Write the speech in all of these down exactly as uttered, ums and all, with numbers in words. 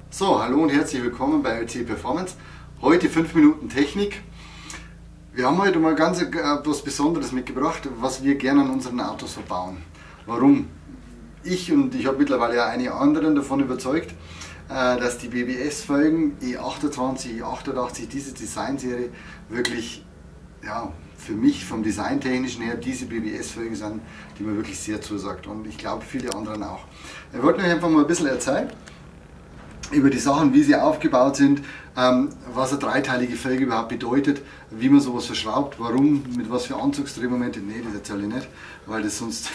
So, hallo und herzlich willkommen bei L C Performance. Heute fünf Minuten Technik. Wir haben heute mal ganz äh, was Besonderes mitgebracht, was wir gerne an unseren Autos verbauen. Warum? Ich und ich habe mittlerweile auch einige anderen davon überzeugt, äh, dass die B B S-Felgen E achtundzwanzig, E achtundachtzig, diese Designserie wirklich, ja, für mich vom Designtechnischen her diese B B S-Felgen sind, die mir wirklich sehr zusagt, und ich glaube viele anderen auch. Ich wollte euch einfach mal ein bisschen erzählen über die Sachen, wie sie aufgebaut sind, ähm, was eine dreiteilige Felge überhaupt bedeutet, wie man sowas verschraubt, warum, mit was für Anzugsdrehmomente. Nee, das erzähle ich nicht, weil das sonst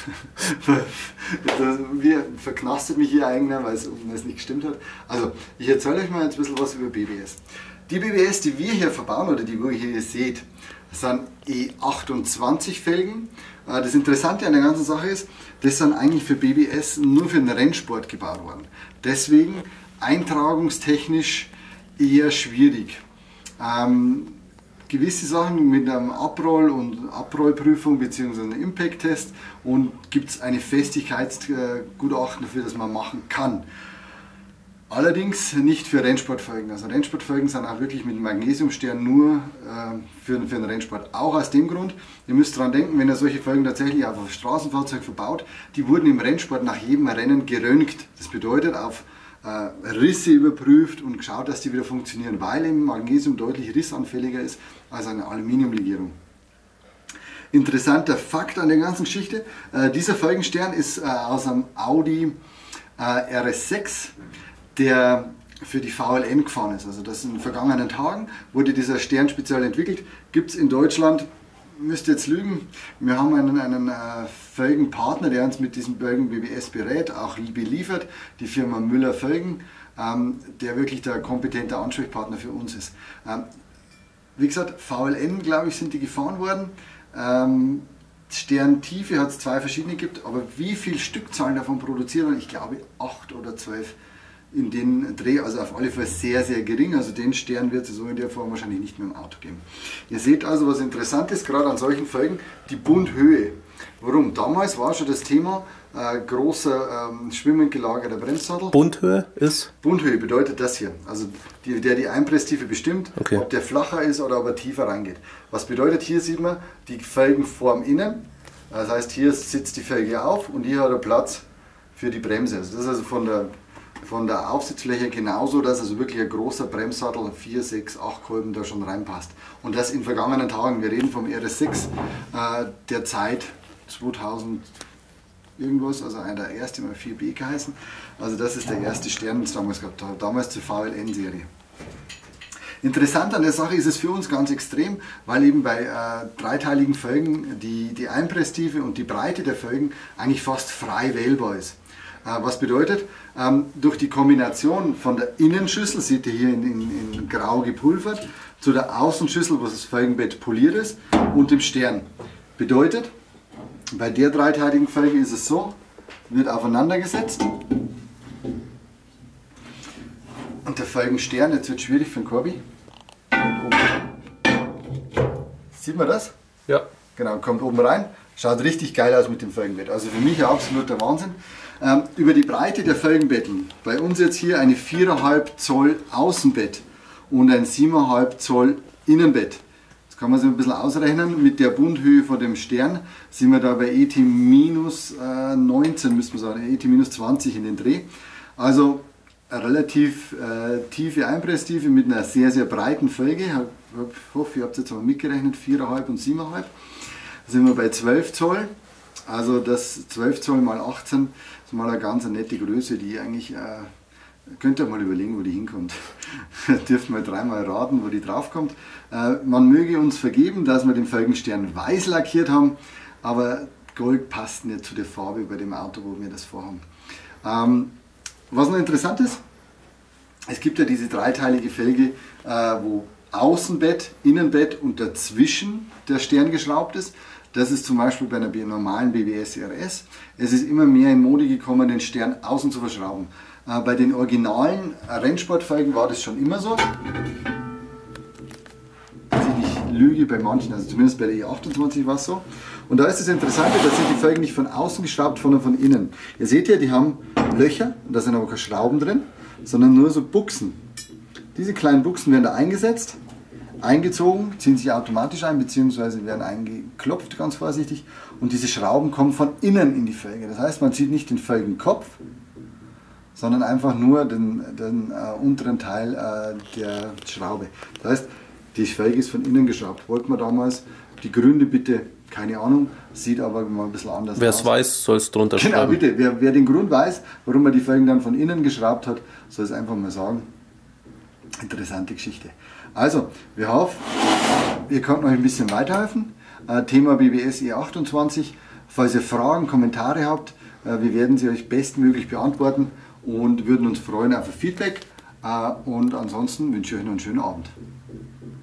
das, wir, verknastet mich hier eigentlich, weil es, weil es nicht gestimmt hat. Also, ich erzähle euch mal jetzt ein bisschen was über B B S. Die B B S, die wir hier verbauen, oder die ihr hier seht, sind E achtundzwanzig Felgen. Das Interessante an der ganzen Sache ist, das sind eigentlich für B B S nur für den Rennsport gebaut worden. Deswegen eintragungstechnisch eher schwierig. Ähm, gewisse Sachen mit einem Abroll- und Abrollprüfung bzw. einem Impact-Test, und gibt es eine Festigkeitsgutachten dafür, das man machen kann. Allerdings nicht für Rennsportfelgen. Also Rennsportfelgen sind auch wirklich mit Magnesiumstern nur äh, für, für den Rennsport. Auch aus dem Grund, ihr müsst daran denken, wenn ihr solche Felgen tatsächlich auf ein Straßenfahrzeug verbaut, die wurden im Rennsport nach jedem Rennen geröntgt. Das bedeutet auf äh, Risse überprüft und geschaut, dass die wieder funktionieren, weil eben Magnesium deutlich rissanfälliger ist als eine Aluminiumlegierung. Interessanter Fakt an der ganzen Geschichte, äh, dieser Felgenstern ist äh, aus einem Audi äh, R S sechs, der für die V L N gefahren ist. Also das in den vergangenen Tagen wurde dieser Stern speziell entwickelt. Gibt es in Deutschland, müsst ihr jetzt lügen, wir haben einen, einen äh, Felgenpartner, der uns mit diesem Felgen B B S berät, auch beliefert, die Firma Müller Felgen, ähm, der wirklich der kompetente Ansprechpartner für uns ist. Ähm, wie gesagt, V L N, glaube ich, sind die gefahren worden. Ähm, Sterntiefe hat es zwei verschiedene gibt, aber wie viel Stückzahlen davon produziert werden, ich glaube acht oder zwölf in den Dreh, also auf alle Fälle sehr, sehr gering. Also den Stern wird es so in der Form wahrscheinlich nicht mehr im Auto geben. Ihr seht also, was interessant ist, gerade an solchen Felgen, die Bundhöhe. Warum? Damals war schon das Thema äh, großer ähm, schwimmend gelagerter Bremssattel. Bundhöhe ist? Bundhöhe bedeutet das hier, also die, der die Einpresstiefe bestimmt, okay, ob der flacher ist oder ob er tiefer reingeht. Was bedeutet, hier sieht man die Felgenform innen, das heißt, hier sitzt die Felge auf und hier hat er Platz für die Bremse. Also das ist also von der Von der Aufsitzfläche genauso, dass also wirklich ein großer Bremssattel, vier, sechs, acht Kolben da schon reinpasst. Und das in vergangenen Tagen. Wir reden vom R S sechs äh, der Zeit zweitausend irgendwas, also einer der erste mal vier B geheißen. Also das ist der erste Stern, den es damals gehabt hat, damals zur V L N-Serie. Interessant an der Sache ist es für uns ganz extrem, weil eben bei äh, dreiteiligen Felgen die, die Einpresstiefe und die Breite der Felgen eigentlich fast frei wählbar ist. Was bedeutet, ähm, durch die Kombination von der Innenschüssel, seht ihr hier in, in, in grau gepulvert, zu der Außenschüssel, wo das Felgenbett poliert ist, und dem Stern. Bedeutet, bei der dreiteiligen Felge ist es so, wird aufeinander gesetzt und der Felgenstern, jetzt wird es schwierig für den Korbi, sieht man das? Ja. Genau, kommt oben rein, schaut richtig geil aus mit dem Felgenbett, also für mich ein absoluter Wahnsinn. Ähm, über die Breite der Felgenbetten, bei uns jetzt hier eine vier Komma fünf Zoll Außenbett und ein sieben Komma fünf Zoll Innenbett. Das kann man sich ein bisschen ausrechnen, mit der Bundhöhe von dem Stern sind wir da bei E T minus neunzehn, müssen wir sagen, E T minus zwanzig in den Dreh. Also eine relativ äh, tiefe Einpresstiefe mit einer sehr, sehr breiten Felge. Ich hoffe, ihr habt jetzt mal mitgerechnet, vier Komma fünf und sieben Komma fünf. Da sind wir bei zwölf Zoll. Also das zwölf Zoll mal achtzehn ist mal eine ganz nette Größe, die eigentlich, äh, könnt ihr mal überlegen, wo die hinkommt. Dürft mal dreimal raten, wo die draufkommt. Äh, man möge uns vergeben, dass wir den Felgenstern weiß lackiert haben, aber Gold passt nicht zu der Farbe bei dem Auto, wo wir das vorhaben. Ähm, was noch interessant ist, es gibt ja diese dreiteilige Felge, äh, wo Außenbett, Innenbett und dazwischen der Stern geschraubt ist. Das ist zum Beispiel bei einer normalen B B S R S. Es ist immer mehr in Mode gekommen, den Stern außen zu verschrauben. Äh, bei den originalen Rennsportfelgen war das schon immer so. Ich lüge bei manchen, also zumindest bei der E achtundzwanzig war es so. Und da ist das Interessante, da sind die Felgen nicht von außen geschraubt, sondern von innen. Ihr seht ja, die haben Löcher, da sind aber keine Schrauben drin. sondern nur so Buchsen. Diese kleinen Buchsen werden da eingesetzt, eingezogen, ziehen sich automatisch ein, beziehungsweise werden eingeklopft, ganz vorsichtig. Und diese Schrauben kommen von innen in die Felge. Das heißt, man zieht nicht den Felgenkopf, sondern einfach nur den, den äh, unteren Teil äh, der Schraube. Das heißt, die Felge ist von innen geschraubt. Wollten wir damals. Die Gründe bitte, keine Ahnung, sieht aber mal ein bisschen anders Wer aus. es weiß, soll es drunter genau, schreiben. Genau, bitte. Wer, wer den Grund weiß, warum man die Felgen dann von innen geschraubt hat, soll es einfach mal sagen. Interessante Geschichte. Also, wir hoffen, ihr könnt euch ein bisschen weiterhelfen. Äh, Thema B B S E achtundzwanzig. Falls ihr Fragen, Kommentare habt, äh, wir werden sie euch bestmöglich beantworten und würden uns freuen auf ein Feedback. Äh, und ansonsten wünsche ich euch noch einen schönen Abend.